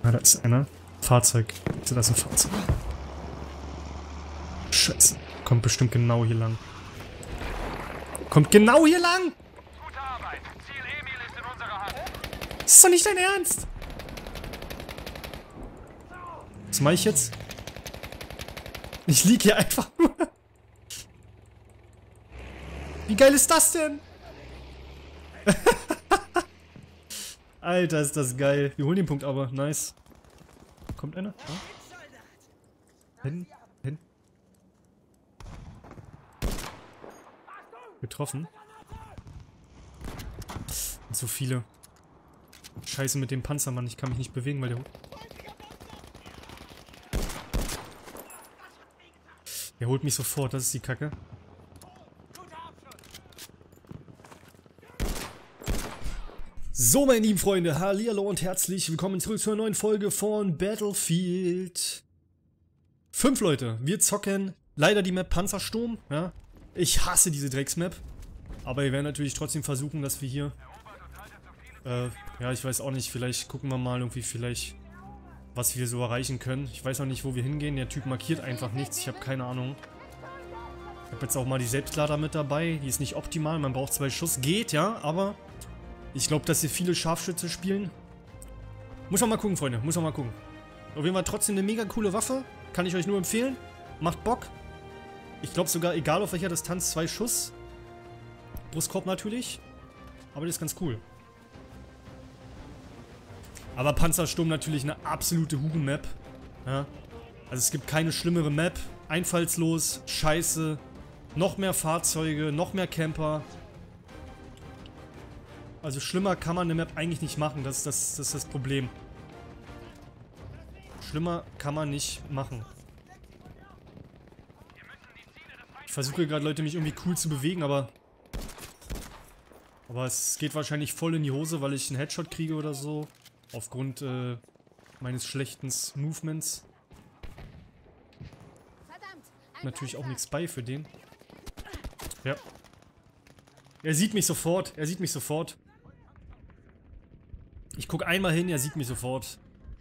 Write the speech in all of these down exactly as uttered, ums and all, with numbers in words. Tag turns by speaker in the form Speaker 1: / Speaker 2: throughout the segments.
Speaker 1: Ah, da ist einer. Fahrzeug. Da ist ein Fahrzeug. Scheiße. Kommt bestimmt genau hier lang. Kommt genau hier lang!
Speaker 2: Gute Arbeit. Ziel Emil ist in unserer Hand.
Speaker 1: Das ist doch nicht dein Ernst! Was mache ich jetzt? Ich lieg hier einfach nur. Wie geil ist das denn? Alter, ist das geil. Wir holen den Punkt aber. Nice. Kommt einer? Ja. Hin, hin. Getroffen. Und so viele. Scheiße mit dem Panzermann. Ich kann mich nicht bewegen, weil der... Der holt mich sofort. Das ist die Kacke. So, meine lieben Freunde, hallihallo und herzlich willkommen zurück zu einer neuen Folge von Battlefield fünf, Leute. Wir zocken leider die Map Panzersturm, ja. Ich hasse diese Drecksmap. Aber wir werden natürlich trotzdem versuchen, dass wir hier... Äh, ja, ich weiß auch nicht, vielleicht gucken wir mal irgendwie vielleicht, was wir so erreichen können. Ich weiß auch nicht, wo wir hingehen. Der Typ markiert einfach nichts, ich habe keine Ahnung. Ich habe jetzt auch mal die Selbstlader mit dabei. Die ist nicht optimal, man braucht zwei Schuss. Geht, ja, aber... Ich glaube, dass hier viele Scharfschütze spielen. Muss man mal gucken, Freunde. Muss man mal gucken. Auf jeden Fall trotzdem eine mega coole Waffe. Kann ich euch nur empfehlen. Macht Bock. Ich glaube sogar, egal auf welcher Distanz, zwei Schuss. Brustkorb natürlich. Aber das ist ganz cool. Aber Panzersturm natürlich eine absolute Huren-Map. Ja. Also es gibt keine schlimmere Map. Einfallslos. Scheiße. Noch mehr Fahrzeuge. Noch mehr Camper. Also schlimmer kann man eine Map eigentlich nicht machen, das, das, das ist das Problem. Schlimmer kann man nicht machen. Ich versuche gerade, Leute, mich irgendwie cool zu bewegen, aber... Aber es geht wahrscheinlich voll in die Hose, weil ich einen Headshot kriege oder so. Aufgrund äh, meines schlechten Movements. Natürlich auch nichts bei für den. Ja. Er sieht mich sofort, er sieht mich sofort. Ich gucke einmal hin, er sieht mich sofort.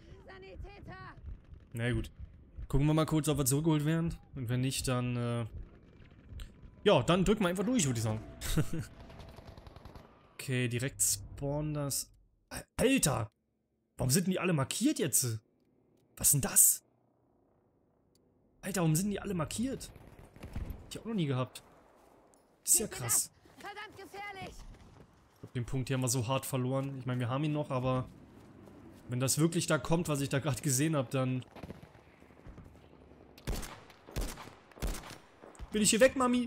Speaker 1: Na gut. Gucken wir mal kurz, ob wir zurückgeholt werden. Und wenn nicht, dann, äh... ja, dann drücken wir einfach durch, würde ich sagen. Okay, direkt spawnen das... Alter! Warum sind denn die alle markiert jetzt? Was ist denn das? Alter, warum sind die alle markiert? Hab ich auch noch nie gehabt. Das ist ja krass.
Speaker 3: Verdammt gefährlich!
Speaker 1: Ich glaube, den Punkt hier haben wir so hart verloren. Ich meine, wir haben ihn noch, aber wenn das wirklich da kommt, was ich da gerade gesehen habe, dann bin ich hier weg, Mami.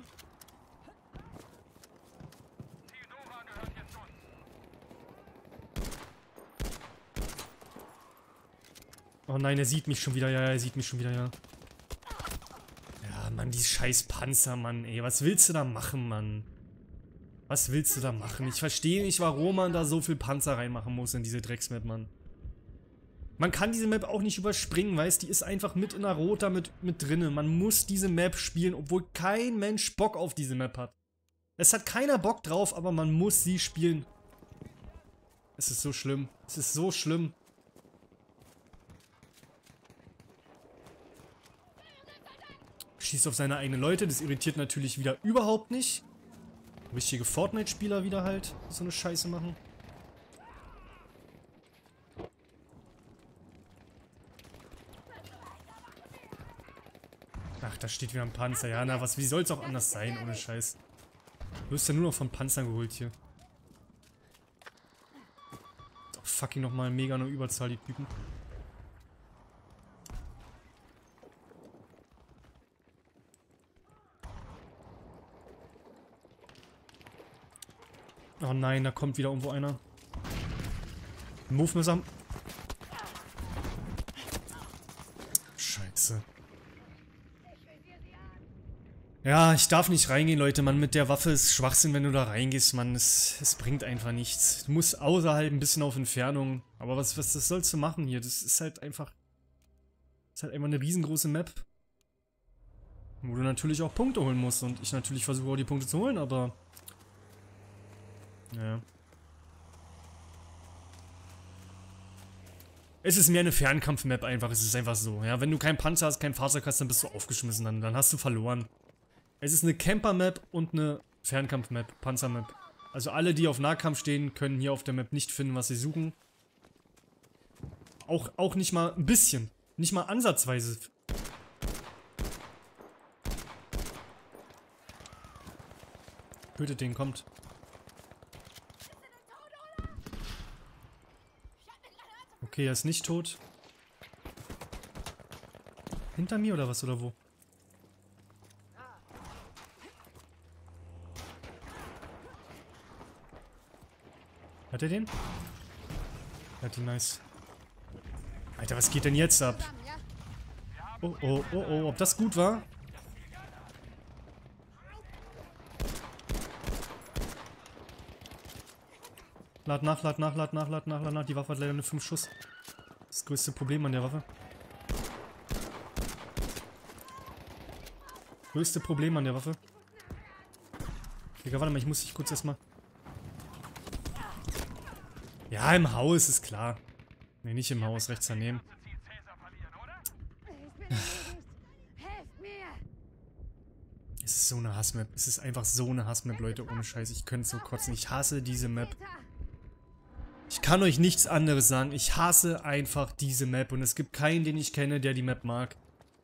Speaker 1: Oh nein, er sieht mich schon wieder. Ja, er sieht mich schon wieder, ja. Ja, Mann, die scheiß Panzer, Mann, ey. Was willst du da machen, Mann? Was willst du da machen? Ich verstehe nicht, warum man da so viel Panzer reinmachen muss in diese Drecksmap, Mann. Man kann diese Map auch nicht überspringen, weißt du? Die ist einfach mit in der Rota mit, mit drinne. Man muss diese Map spielen, obwohl kein Mensch Bock auf diese Map hat. Es hat keiner Bock drauf, aber man muss sie spielen. Es ist so schlimm. Es ist so schlimm. Schießt auf seine eigenen Leute. Das irritiert natürlich wieder überhaupt nicht. Richtige Fortnite-Spieler wieder halt so eine Scheiße machen. Ach, da steht wieder ein Panzer. Ja, na, was, wie soll es auch anders sein, ohne Scheiß. Du wirst ja nur noch von Panzern geholt hier. Ist auch fucking nochmal mega eine Überzahl, die Typen. Oh nein, da kommt wieder irgendwo einer. Move mir am. Scheiße. Ja, ich darf nicht reingehen, Leute. Man, mit der Waffe ist Schwachsinn, wenn du da reingehst, Mann. Es, es bringt einfach nichts. Du musst außerhalb ein bisschen auf Entfernung. Aber was, was das sollst du machen hier? Das ist halt einfach... Das ist halt einfach eine riesengroße Map. Wo du natürlich auch Punkte holen musst. Und ich natürlich versuche auch die Punkte zu holen, aber... Ja. Es ist mehr eine Fernkampf-Map einfach, es ist einfach so. Ja, wenn du keinen Panzer hast, kein Fahrzeug hast, dann bist du aufgeschmissen, dann, dann hast du verloren. Es ist eine Camper-Map und eine Fernkampf-Map, Panzer-Map. Also alle, die auf Nahkampf stehen, können hier auf der Map nicht finden, was sie suchen. Auch, auch nicht mal ein bisschen. Nicht mal ansatzweise. Tötet den, kommt. Okay, er ist nicht tot. Hinter mir oder was, oder wo? Hat er den? Hat ihn, nice. Alter, was geht denn jetzt ab? Oh, oh, oh, oh, ob das gut war? Lad nach, lad nach, lad nach, lad nach, lad nach. Die Waffe hat leider nur fünf Schuss. Das größte Problem an der Waffe. Größte Problem an der Waffe. Digga, warte mal, ich muss dich kurz erstmal... Ja, im Haus, ist klar. Ne, nicht im Haus, rechts daneben. Es ist so eine Hassmap. Es ist einfach so eine Hassmap, Leute, ohne Scheiß. Ich könnte so kotzen. Ich hasse diese Map. Ich kann euch nichts anderes sagen. Ich hasse einfach diese Map. Und es gibt keinen, den ich kenne, der die Map mag.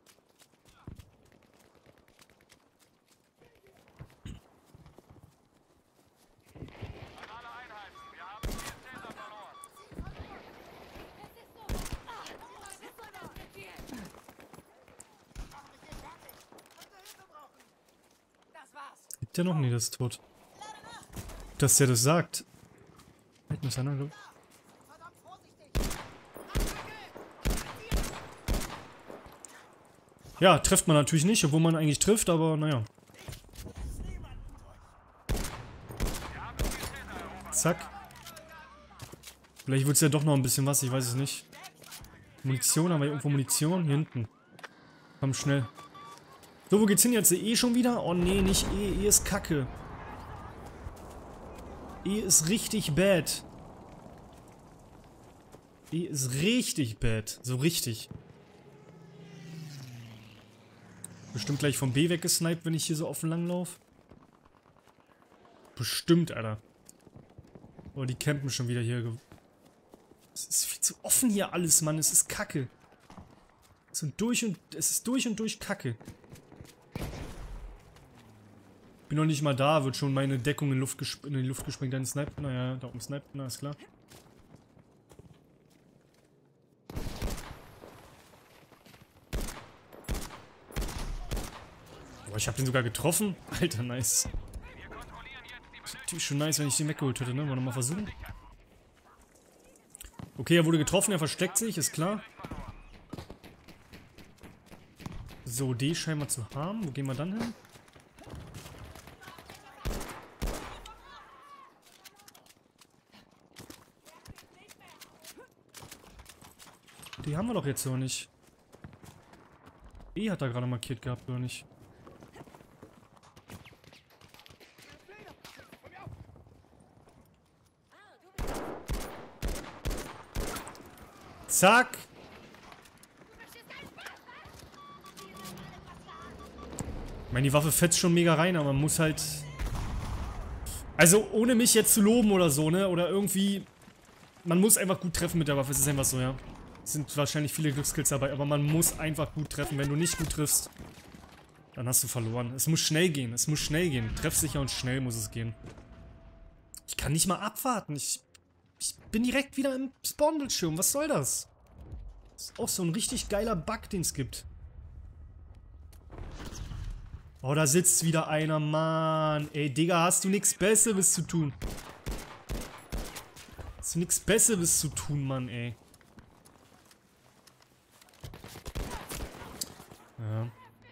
Speaker 1: Gibt der noch? Nee, das ist tot. Dass der das sagt. Halt muss einer, glaub. Ja, trifft man natürlich nicht, obwohl man eigentlich trifft, aber naja. Zack. Vielleicht wird es ja doch noch ein bisschen was, ich weiß es nicht. Munition, haben wir hier irgendwo Munition? Hier hinten. Komm, schnell. So, wo geht's hin jetzt? E schon wieder? Oh nee, nicht E. E ist kacke. E ist richtig bad. E ist richtig bad. So richtig. Bestimmt gleich vom B weggesniped, wenn ich hier so offen langlaufe. Bestimmt, Alter. Oh, die campen schon wieder hier. Es ist viel zu offen hier alles, Mann. Es ist kacke. So durch und... Es ist durch und durch kacke. Bin noch nicht mal da, wird schon meine Deckung in, Luft in die Luft gesprengt. Dann sniped. Naja, da oben sniped. Na, ist klar. Boah, ich hab den sogar getroffen. Alter, nice. Ist natürlich schon nice, wenn ich den weggeholt hätte, ne? Wollen wir nochmal versuchen? Okay, er wurde getroffen, er versteckt sich, ist klar. So, D scheinen wir zu haben. Wo gehen wir dann hin? Die haben wir doch jetzt so nicht. E hat er gerade markiert gehabt, oder nicht? Zack! Ich meine, die Waffe fetzt schon mega rein, aber man muss halt... Also, ohne mich jetzt zu loben oder so, ne? Oder irgendwie... Man muss einfach gut treffen mit der Waffe, es ist einfach so, ja. Es sind wahrscheinlich viele Glückskills dabei, aber man muss einfach gut treffen. Wenn du nicht gut triffst, dann hast du verloren. Es muss schnell gehen, es muss schnell gehen. Treffsicher und schnell muss es gehen. Ich kann nicht mal abwarten. Ich, ich bin direkt wieder im Spawn-Bildschirm. Was soll das? Das ist auch so ein richtig geiler Bug, den es gibt. Oh, da sitzt wieder einer, Mann. Ey, Digga, hast du nichts Besseres zu tun? Hast du nichts Besseres zu tun, Mann, ey. Ja.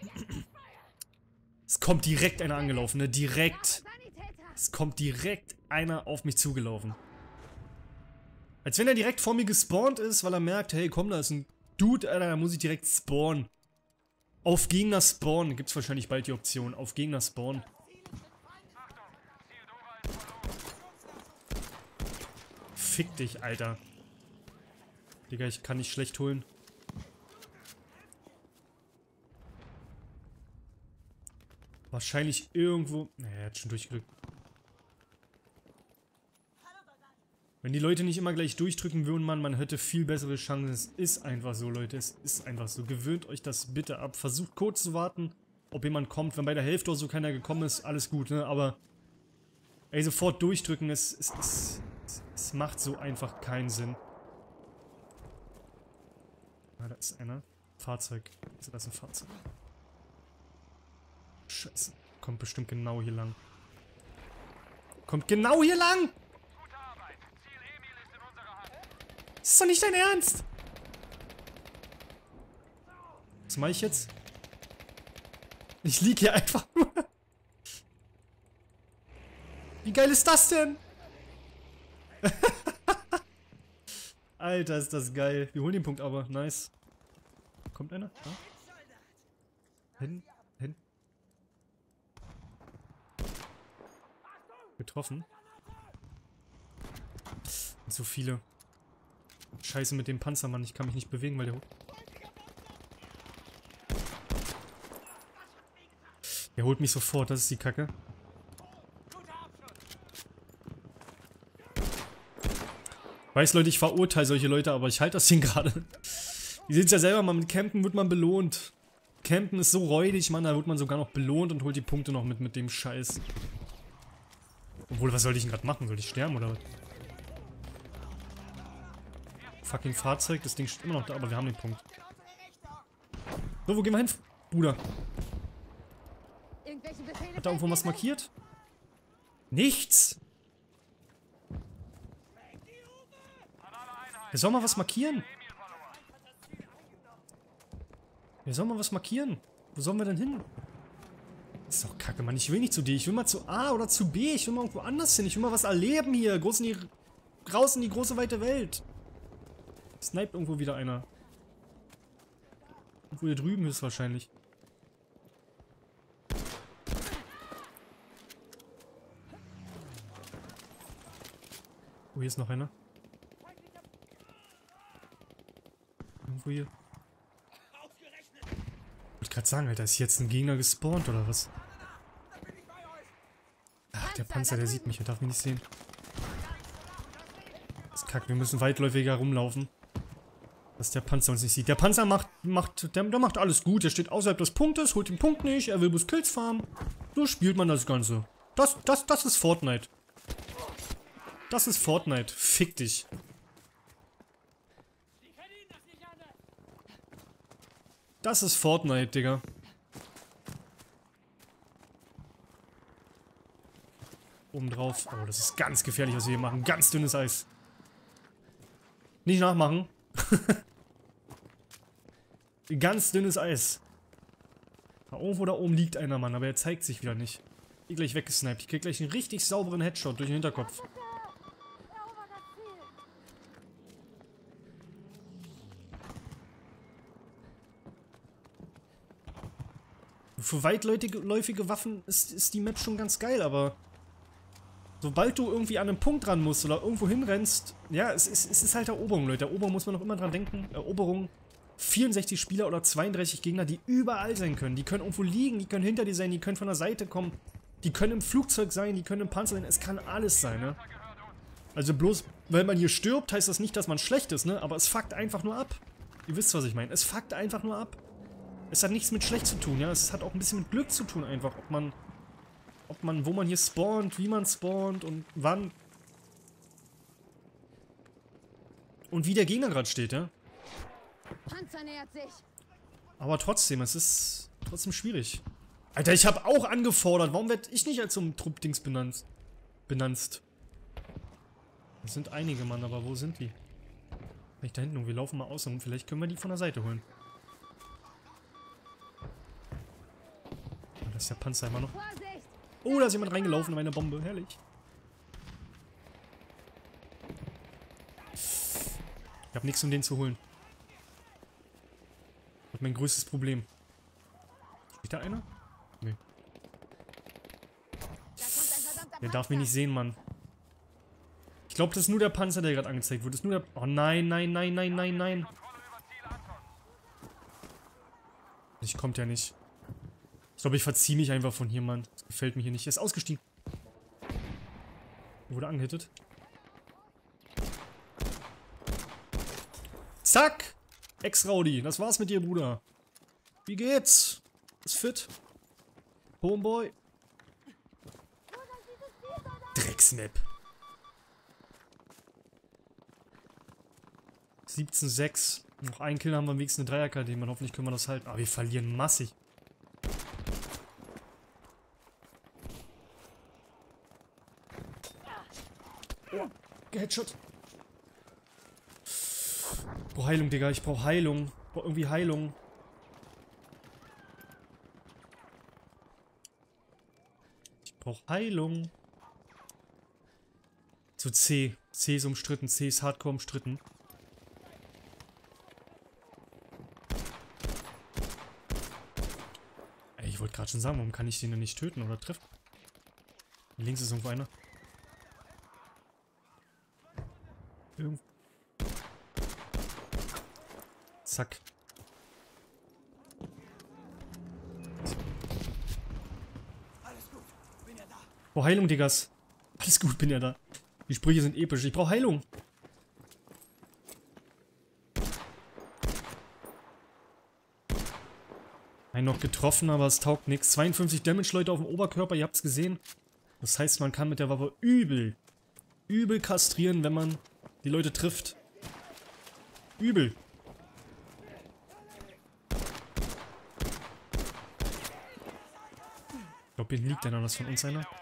Speaker 1: Es kommt direkt einer angelaufen, ne? Direkt. Es kommt direkt einer auf mich zugelaufen. Als wenn er direkt vor mir gespawnt ist, weil er merkt, hey, komm, da ist ein Dude, Alter, da muss ich direkt spawnen. Auf Gegner spawnen. Gibt's wahrscheinlich bald die Option. Auf Gegner spawnen. Fick dich, Alter. Digga, ich kann nicht schlecht holen. Wahrscheinlich irgendwo... Naja, er hat schon durchgedrückt. Wenn die Leute nicht immer gleich durchdrücken würden, man, man hätte viel bessere Chancen. Es ist einfach so, Leute. Es ist einfach so. Gewöhnt euch das bitte ab. Versucht kurz zu warten, ob jemand kommt. Wenn bei der Hälfte oder so keiner gekommen ist, alles gut, ne? Aber ey, sofort durchdrücken, es, es, es, es, es macht so einfach keinen Sinn. Ah, da ist einer. Fahrzeug. Also, das ist ein Fahrzeug. Scheiße. Kommt bestimmt genau hier lang. Kommt genau hier lang!
Speaker 2: Gute Arbeit. Ziel Emil ist in unserer Hand.
Speaker 1: Das ist doch nicht dein Ernst! Was mache ich jetzt? Ich lieg hier einfach nur. Wie geil ist das denn? Alter, ist das geil. Wir holen den Punkt aber. Nice. Kommt einer? Ja. Hin, hin. Getroffen. Und so viele. Scheiße mit dem Panzermann. Ich kann mich nicht bewegen, weil der... Der holt mich sofort. Das ist die Kacke. Weiß, Leute, ich verurteile solche Leute, aber ich halte das Ding gerade. Ihr seht es ja selber, mal mit Campen wird man belohnt. Campen ist so räudig, Mann, da wird man sogar noch belohnt und holt die Punkte noch mit mit dem Scheiß. Obwohl, was soll ich denn gerade machen? Soll ich sterben oder was? Fucking Fahrzeug, das Ding steht immer noch da, aber wir haben den Punkt. So, wo gehen wir hin, Bruder? Hat da irgendwo was markiert? Nichts! Wer soll mal was markieren? Wer soll mal was markieren? Wo sollen wir denn hin? Das ist doch kacke, Mann. Ich will nicht zu D. Ich will mal zu A oder zu B. Ich will mal irgendwo anders hin. Ich will mal was erleben hier. Groß in die, raus in die große, weite Welt. Sniped irgendwo wieder einer. Irgendwo hier drüben ist wahrscheinlich. Oh, hier ist noch einer. Irgendwo hier. Ich wollte gerade sagen, Alter, ist jetzt ein Gegner gespawnt oder was? Ach, der Panzer, der sieht mich, er darf mich nicht sehen. Das ist kacke, wir müssen weitläufiger rumlaufen. Dass der Panzer uns nicht sieht. Der Panzer macht, macht, der, der macht alles gut, der steht außerhalb des Punktes, holt den Punkt nicht, er will bloß Kills farmen. So spielt man das Ganze. Das, das, das ist Fortnite. Das ist Fortnite. Fick dich. Das ist Fortnite, Digga. Oben drauf. Oh, das ist ganz gefährlich, was wir hier machen. Ganz dünnes Eis. Nicht nachmachen. Ganz dünnes Eis. Da irgendwo da oben liegt einer, Mann, aber er zeigt sich wieder nicht. Ich bin gleich weggesniped. Ich krieg gleich einen richtig sauberen Headshot durch den Hinterkopf. Für weitläufige Waffen ist, ist die Map schon ganz geil, aber sobald du irgendwie an einen Punkt ran musst oder irgendwo hinrennst, ja, es ist, es ist halt Eroberung, Leute. Eroberung muss man noch immer dran denken. Eroberung, vierundsechzig Spieler oder zweiunddreißig Gegner, die überall sein können. Die können irgendwo liegen, die können hinter dir sein, die können von der Seite kommen, die können im Flugzeug sein, die können im Panzer sein, es kann alles sein, ne? Also bloß, weil man hier stirbt, heißt das nicht, dass man schlecht ist, ne? Aber es fuckt einfach nur ab. Ihr wisst, was ich meine. Es fuckt einfach nur ab. Es hat nichts mit schlecht zu tun, ja. Es hat auch ein bisschen mit Glück zu tun, einfach. Ob man, ob man, wo man hier spawnt, wie man spawnt und wann. Und wie der Gegner gerade steht, ja.
Speaker 3: Panzer nähert sich.
Speaker 1: Aber trotzdem, es ist trotzdem schwierig. Alter, ich habe auch angefordert. Warum werde ich nicht als so ein Truppdings benannt? Benannt. Das sind einige, Mann, aber wo sind die? Vielleicht da hinten. Wir laufen mal aus und vielleicht können wir die von der Seite holen. Da ist der Panzer immer noch. Oh, da ist jemand reingelaufen in meine Bombe. Herrlich. Ich habe nichts, um den zu holen. Das ist mein größtes Problem. Steht da einer? Nee. Der darf mich nicht sehen, Mann. Ich glaube, das ist nur der Panzer, der gerade angezeigt wird. Das ist nur der... Oh nein, nein, nein, nein, nein, nein. Ich kommt ja nicht. Ich glaube, ich verziehe mich einfach von hier, Mann. Das gefällt mir hier nicht. Er ist ausgestiegen. Er wurde angehittet. Zack! Ex-Rowdy. Das war's mit dir, Bruder. Wie geht's? Ist fit? Homeboy. Drecksnap. siebzehn sechs. Noch ein Kill, haben wir am wenigsten eine Dreier-K D. Man, hoffentlich können wir das halten. Aber wir verlieren massig. Oh, Headshot. Ich brauch Heilung, Digga. Ich brauch Heilung. Ich brauch irgendwie Heilung. Ich brauch Heilung. Zu C. C ist umstritten. C ist hardcore umstritten. Ey, ich wollte gerade schon sagen, warum kann ich den denn nicht töten oder treffen? Links ist irgendwo einer. Irgendwo. Zack.
Speaker 4: Alles gut, bin ja da.
Speaker 1: Oh, Heilung, Diggas. Alles gut, bin ja da. Die Sprüche sind episch. Ich brauche Heilung. Ein noch getroffen, aber es taugt nichts. zweiundfünfzig Damage, Leute, auf dem Oberkörper. Ihr habt es gesehen. Das heißt, man kann mit der Waffe übel, übel kastrieren, wenn man die Leute trifft. Übel. Ich glaube, hier liegt einer, was von uns einer.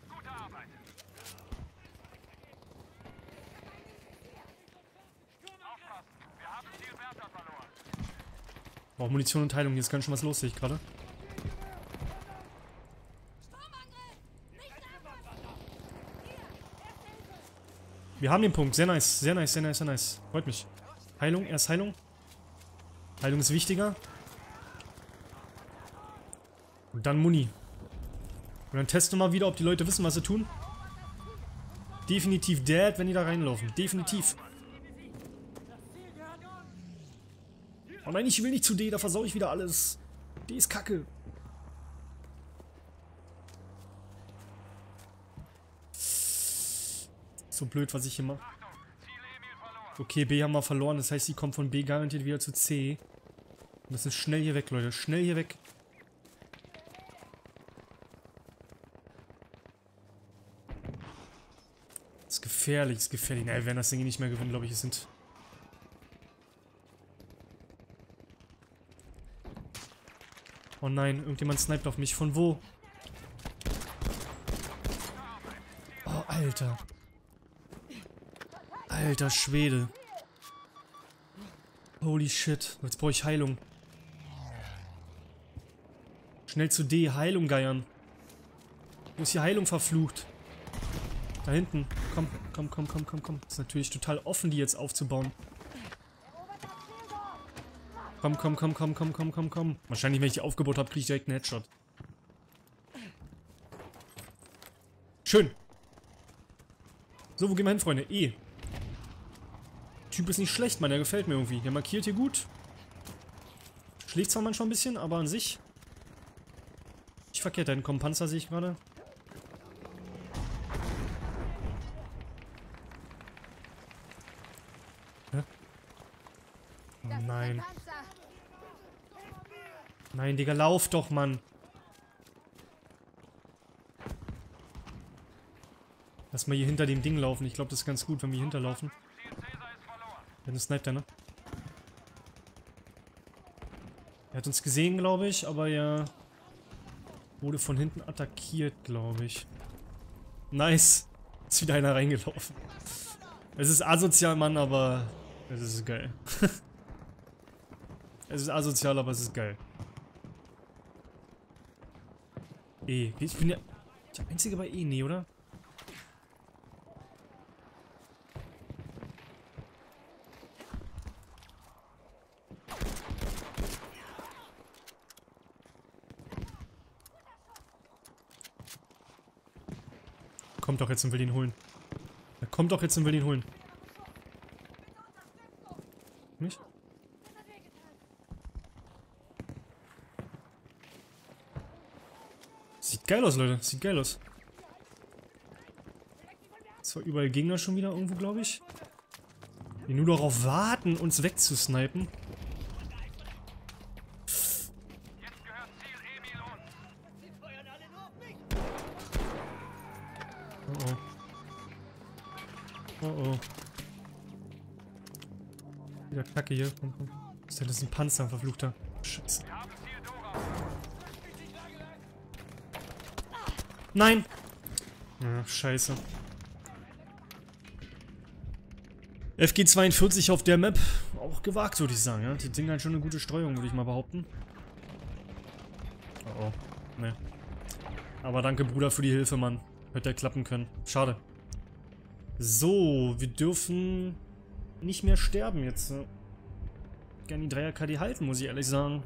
Speaker 1: Braucht Munition und Heilung. Hier ist ganz schön was los, sehe ich gerade. Wir haben den Punkt. Sehr nice. Sehr nice, sehr nice, sehr nice. Freut mich. Heilung, erst Heilung. Heilung ist wichtiger. Und dann Muni. Und dann testen wir mal wieder, ob die Leute wissen, was sie tun. Definitiv dead, wenn die da reinlaufen. Definitiv. Oh nein, ich will nicht zu D, da versau ich wieder alles. D ist kacke. So blöd, was ich hier mache. Okay, B haben wir verloren. Das heißt, die kommen von B garantiert wieder zu C. Wir müssen schnell hier weg, Leute. Schnell hier weg. Das ist gefährlich, das ist gefährlich. Na, wir werden das Ding nicht mehr gewinnen, glaube ich. Es sind... Oh nein, irgendjemand sniped auf mich. Von wo? Oh, Alter. Alter Schwede. Holy shit. Jetzt brauche ich Heilung. Schnell zu D. Heilung geiern. Wo ist die Heilung verflucht? Da hinten. Komm, komm, komm, komm, komm, komm. Ist natürlich total offen, die jetzt aufzubauen. Komm, komm, komm, komm, komm, komm, komm, komm. Wahrscheinlich, wenn ich die aufgebaut habe, kriege ich direkt einen Headshot. Schön. So, wo gehen wir hin, Freunde? E. Typ ist nicht schlecht, Mann. Der gefällt mir irgendwie. Der markiert hier gut. Schlägt zwar manchmal ein bisschen, aber an sich... Nicht verkehrt. Da hinten kommt ein Panzer, sehe ich gerade. Hä? Oh nein. Nein, Digga, lauf doch, Mann. Lass mal hier hinter dem Ding laufen. Ich glaube, das ist ganz gut, wenn wir hier hinterlaufen. Wenn du sniped, ne? Er hat uns gesehen, glaube ich, aber er wurde von hinten attackiert, glaube ich. Nice. Ist wieder einer reingelaufen. Es ist asozial, Mann, aber es ist geil. Es ist asozial, aber es ist geil. E. Ich bin ja der Einzige bei E, nee, oder? Kommt doch jetzt und will ihn holen. Er Kommt doch jetzt und will ihn holen. Nicht? Sieht geil aus, Leute. Sieht geil aus. So, überall Gegner schon wieder irgendwo, glaube ich. Die nur darauf warten, uns wegzusnipen.
Speaker 2: Jetzt gehört Ziel Emil uns.
Speaker 4: Sie feuern alle nur auf mich.
Speaker 1: Oh oh. Oh oh. Wieder Kacke hier. Komm, komm. Was ist denn das? Ein Panzer, verfluchter. Scheiße.
Speaker 2: Wir haben Ziel Dora.
Speaker 1: Nein! Ach, scheiße. F G zweiundvierzig auf der Map. Auch gewagt, würde ich sagen. Ja? Die Dinger hat schon eine gute Streuung, würde ich mal behaupten. Oh oh. Ne. Aber danke, Bruder, für die Hilfe, Mann. Hätte ja klappen können. Schade. So, wir dürfen nicht mehr sterben jetzt. Ne? Gerne die Dreier K D halten, muss ich ehrlich sagen.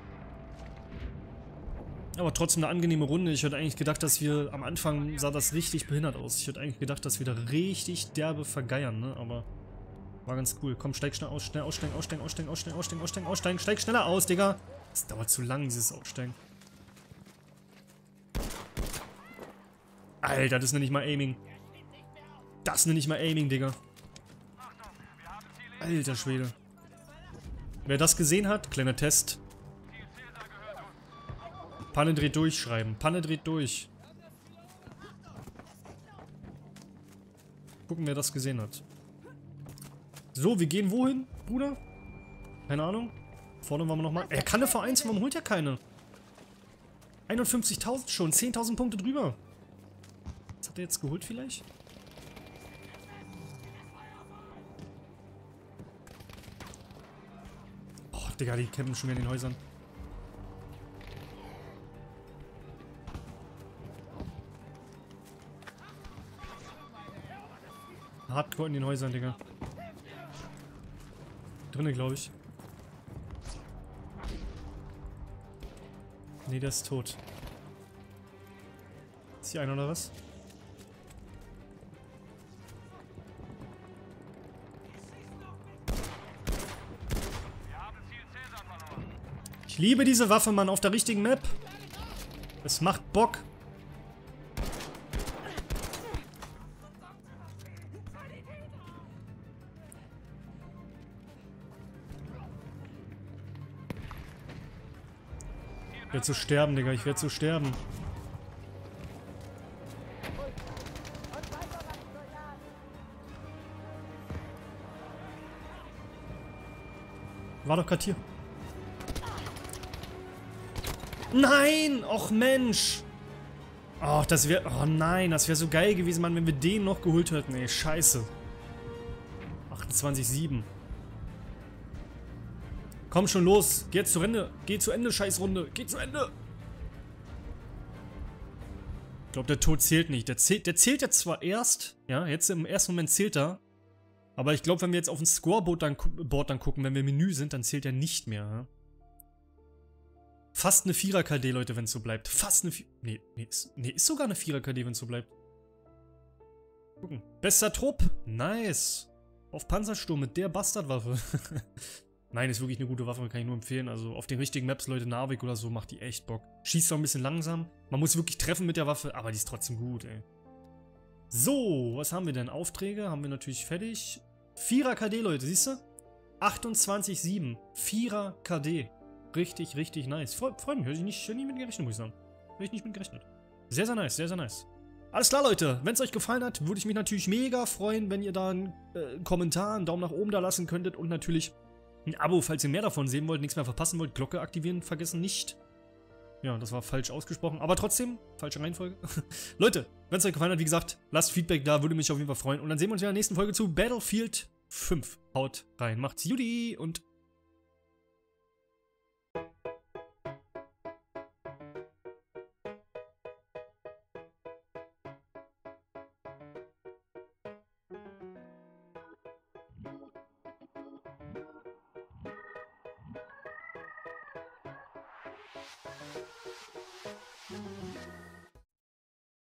Speaker 1: Aber trotzdem eine angenehme Runde. Ich hätte eigentlich gedacht, dass wir... Am Anfang sah das richtig behindert aus. Ich hätte eigentlich gedacht, dass wir da richtig derbe vergeiern, ne? Aber... War ganz cool. Komm, steig schnell aus, schnell aussteigen, aussteigen, aussteigen, aussteigen, aussteigen, aussteigen, aussteigen. Steig schneller aus, Digga. Das dauert zu lang, dieses Aussteigen. Alter, das nenne ich mal Aiming. Das nenne ich mal Aiming, Digga. Alter Schwede. Wer das gesehen hat, kleiner Test. Panne dreht durch schreiben. Panne dreht durch. Gucken, wer das gesehen hat. So, wir gehen wohin, Bruder? Keine Ahnung. Vorne waren wir nochmal. Er kann eine V eins, warum holt er keine? einundfünfzigtausend schon, zehntausend Punkte drüber. Was hat er jetzt geholt vielleicht? Oh, Digga, die campen schon wieder in den Häusern. Hardcore in den Häusern, Digga. Drinne, glaube ich. Nee, der ist tot. Ist hier einer oder was? Ich liebe diese Waffe, Mann, auf der richtigen Map. Es macht Bock. Ich werde so sterben, Digga. Ich werde so sterben. War doch gerade hier. Nein! Och Mensch! Oh, das wäre... Oh nein, das wäre so geil gewesen, Mann, wenn wir den noch geholt hätten. Ey, scheiße. achtundzwanzig sieben. Komm schon los. Geh jetzt zu Ende. Geh zu Ende, Scheißrunde. Geh zu Ende. Ich glaube, der Tod zählt nicht. Der zählt, der zählt jetzt zwar erst. Ja, jetzt im ersten Moment zählt er. Aber ich glaube, wenn wir jetzt auf dem Scoreboard dann, Board dann gucken, wenn wir im Menü sind, dann zählt er nicht mehr. Ja? Fast eine Vierer K D, Leute, wenn es so bleibt. Fast eine Vierer... Nee, nee, ist, nee, ist sogar eine Vierer K D, wenn es so bleibt. Gucken. Bester Trupp. Nice. Auf Panzersturm mit der Bastardwaffe. Nein, ist wirklich eine gute Waffe, kann ich nur empfehlen. Also auf den richtigen Maps, Leute, Narvik oder so, macht die echt Bock. Schießt auch ein bisschen langsam. Man muss wirklich treffen mit der Waffe, aber die ist trotzdem gut, ey. So, was haben wir denn? Aufträge haben wir natürlich fertig. Vierer K D, Leute, siehst du? achtundzwanzig sieben. Vierer K D. Richtig, richtig nice. Freut freu mich, hätte ich nicht, nicht mit gerechnet, muss ich sagen. Hätte ich nicht mit gerechnet. Sehr, sehr nice, sehr, sehr nice. Alles klar, Leute. Wenn es euch gefallen hat, würde ich mich natürlich mega freuen, wenn ihr da einen äh, Kommentar, einen Daumen nach oben da lassen könntet und natürlich ein Abo, falls ihr mehr davon sehen wollt, nichts mehr verpassen wollt. Glocke aktivieren, vergessen nicht. Ja, das war falsch ausgesprochen, aber trotzdem, falsche Reihenfolge. Leute, wenn es euch gefallen hat, wie gesagt, lasst Feedback da, würde mich auf jeden Fall freuen. Und dann sehen wir uns in der nächsten Folge zu Battlefield fünf. Haut rein, macht's Judy und...
Speaker 2: Thank you.